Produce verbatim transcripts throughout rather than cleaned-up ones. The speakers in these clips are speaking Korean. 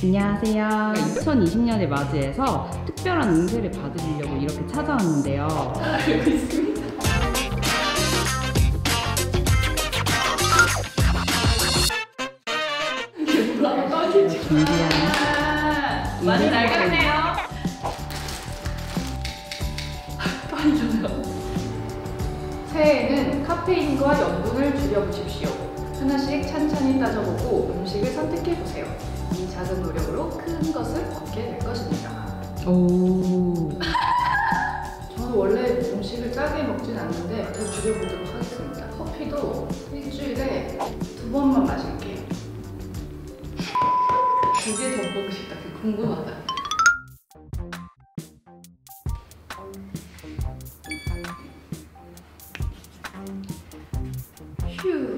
안녕하세요. 이천이십 년을 맞이해서 특별한 운세를 받으려고 이렇게 찾아왔는데요. 알고 있습니다. 준비한 많이 낡았네요. 새해에는 카페인과 염분을 줄여보십시오. 하나씩 찬찬히 따져보고 음식을 선택해보세요. 이 작은 노력으로 큰 것을 얻게 될 것입니다. 오. 저는 원래 음식을 짜게 먹진 않는데 더 줄여보도록 하겠습니다. 커피도 일주일에 두 번만 마실게요. 두개 더 먹고 싶다. 궁금하다. 휴.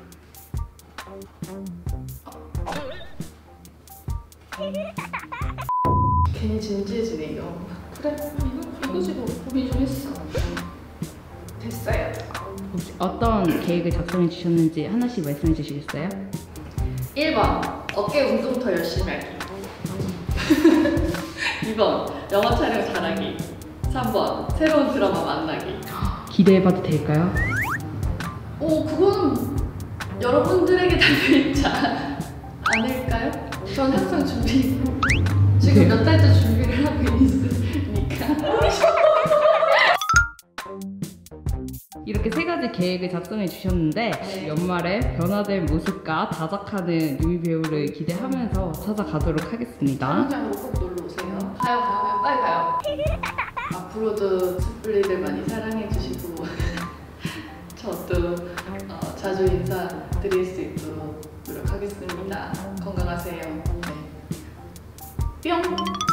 괜히 진지해지네요. 그래, 이거, 이거지 뭐. 고민 좀 했어. 됐어요. 혹시 어떤 계획을 작성해 주셨는지 하나씩 말씀해 주시겠어요? 일 번 어깨 운동 더 열심히 하기. 이 번 영화 촬영 잘하기. 삼 번 새로운 드라마 만나기. 기대해봐도 될까요? 오, 그거는 여러분들에게 달려있지 않을까요? 전 항상 준비 지금 몇 달째 준비를 하고 있으니까. 이렇게 세 가지 계획을 작성해 주셨는데 네. 연말에 변화된 모습과 다작하는 유미 배우를 기대하면서 찾아가도록 하겠습니다. 촬영장으로 꼭 놀러 오세요. 가요, 가요, 가요, 빨리 가요. 앞으로도 숯불리들 많이 사랑해 주시고 저도 어, 자주 인사드릴 수 있도록 노력하겠습니다. 건강하세요. 네. 뿅!